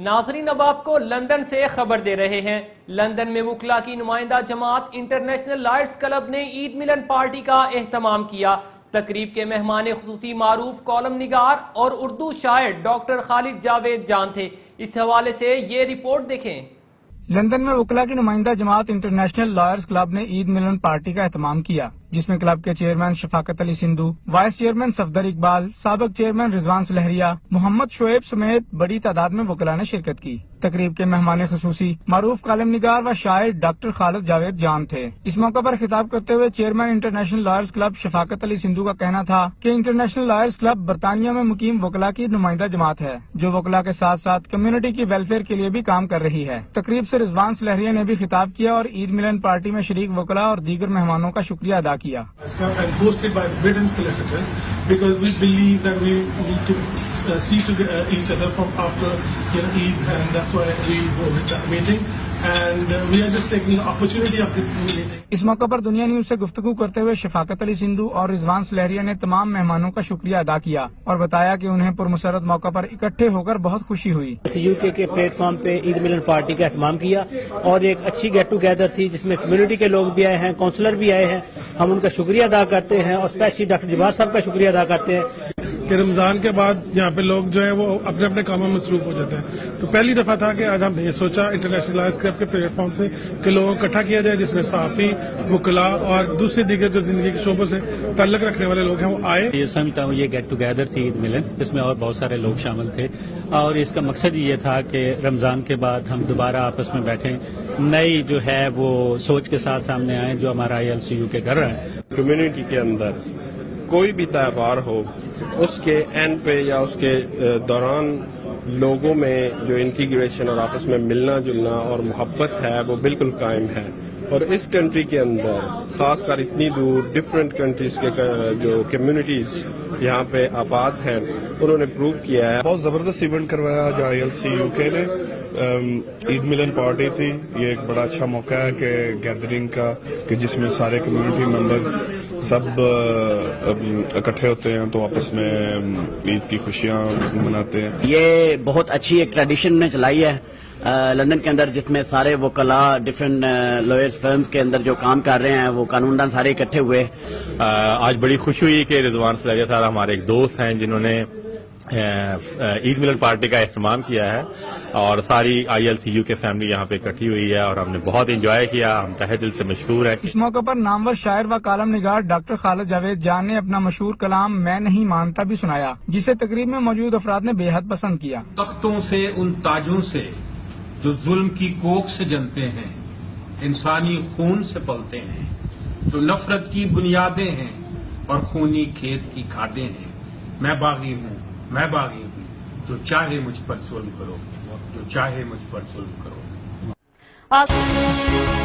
ناظرین اب آپ کو لندن سے خبر دے رہے ہیں۔ لندن میں وکلا کی نمائندہ جماعت انٹرنیشنل لائرز کلب نے عید ملن پارٹی کا اہتمام کیا۔ تقریب کے مہمان خصوصی معروف کالم نگار اور اردو شاعر ڈاکٹر خالد جاوید جان تھے۔ اس حوالے سے یہ رپورٹ دیکھیں۔ لندن میں وکلا کی نمائندہ جماعت انٹرنیشنل لائرز کلب نے عید ملن پارٹی کا اہتمام کیا، جس میں کلب کے chairman Shafaqat Ali Sandhu, vice chairman Safdar Iqbal, سابق چیئرمین رضوان سلہریہ، محمد شعیب سمیت بڑی تعداد میں وکلا نے شرکت کی۔ تقریب کے مہمان خصوصی معروف کالم نگار و شاعر ڈاکٹر خالد جاوید جان تھے۔ اس موقع پر خطاب کرتے ہوئے chairman international lawyers club Shafaqat Ali Sandhu کا کہنا تھا کہ انٹرنیشنل لائرز کلب برطانیہ میں مقیم وکلا کی نمائندہ جماعت ہے، جو وکلا کے ساتھ ساتھ کمیونٹی کی ویلفیئر کے لیے بھی کام کر رہی ہے۔ تقریب سے رضوان سلہریہ نے بھی خطاب کیا اور عید ملن پارٹی میں شریک وکلا اور دیگر مہمانوں کا شکریہ ادا کیا۔ see to each other from after Eid, and that's why we hold the meeting, and we are just taking the opportunity of this meeting. اس موقع پر دنیا نیوز سے گفتگو کرتے ہوئے شفاقت علی سندھو اور رضوان سلہریہ نے تمام مہمانوں کا شکریہ ادا کیا اور بتایا کہ انہیں پرمسرت موقع پر اکٹھے ہو کر بہت خوشی ہوئی۔ UK کے پلیٹ فارم پہ عید ملن پارٹی کا اہتمام کیا اور ایک اچھی گیٹ ٹوگیدر تھی، جس میں کمیونٹی کے لوگ بھی آئے ہیں، کونسلر بھی آئے ہیں۔ ہم ان کا شکریہ ادا کرتے ہیں اور اسپیشلی ڈاکٹر جبار صاحب کا شکریہ ادا کرتے ہیں کہ رمضان کے بعد یہاں پہ لوگ جو ہے وہ اپنے اپنے کاموں میں مصروف ہو جاتے ہیں، تو پہلی دفعہ تھا کہ آج ہم نے یہ سوچا انٹرنیشنل لائرز کلب کے پلیٹ فارم سے کہ لوگوں کو اکٹھا کیا جائے، جس میں صحافی، وکلا اور دوسرے دیگر جو زندگی کے شعبوں سے تعلق رکھنے والے لوگ ہیں وہ آئے۔ یہ سمجھتا ہوں یہ گیٹ ٹوگیدر تھی عید ملن، اس میں اور بہت سارے لوگ شامل تھے اور اس کا مقصد یہ تھا کہ رمضان کے بعد ہم دوبارہ آپس میں بیٹھیں، نئی جو ہے وہ سوچ کے ساتھ سامنے آئیں جو ہمارا ILCU کے کر رہے ہیں۔ کمیونٹی کے اندر کوئی بھی تہوار ہو، اس کے اینڈ پہ یا اس کے دوران لوگوں میں جو انٹیگریشن اور آپس میں ملنا جلنا اور محبت ہے وہ بالکل قائم ہے، اور اس کنٹری کے اندر خاص کر اتنی دور ڈفرینٹ کنٹریز کے جو کمیونٹیز یہاں پہ آباد ہیں انہوں نے پروو کیا ہے۔ بہت زبردست ایونٹ کروایا جو ILCUK نے، عید ملن پارٹی تھی۔ یہ ایک بڑا اچھا موقع ہے کہ گیدرنگ کا، کہ جس میں سارے کمیونٹی ممبرز سب اکٹھے ہوتے ہیں تو آپس میں عید کی خوشیاں مناتے ہیں۔ یہ بہت اچھی ایک ٹریڈیشن نے چلائی ہے لندن کے اندر، جس میں سارے وکلا ڈفرینٹ لائرز فرمز کے اندر جو کام کر رہے ہیں وہ قانون دان سارے اکٹھے ہوئے۔ آج بڑی خوشی ہوئی کہ رضوان سلہریہ صاحب ہمارے ایک دوست ہیں جنہوں نے عید ملن پارٹی کا اہتمام کیا ہے، اور ساری ILCU کے فیملی یہاں پہ اکٹھی ہوئی ہے اور ہم نے بہت انجوائے کیا، ہم تہہ دل سے مشکور ہیں۔ اس موقع پر نامور شاعر و کالم نگار ڈاکٹر خالد جاوید جان نے اپنا مشہور کلام میں نہیں مانتا بھی سنایا، جسے تقریب میں موجود افراد نے بے حد پسند کیا۔ تختوں سے ان تاجوں سے جو ظلم کی کوکھ سے جنتے ہیں، انسانی خون سے پلتے ہیں، جو نفرت کی بنیادیں ہیں اور خونی کھیت کی کھادیں ہیں۔ میں باغی ہوں، میں باغی ہوں، جو چاہے مجھ پر ظلم کرو، جو چاہے مجھ پر ظلم کرو۔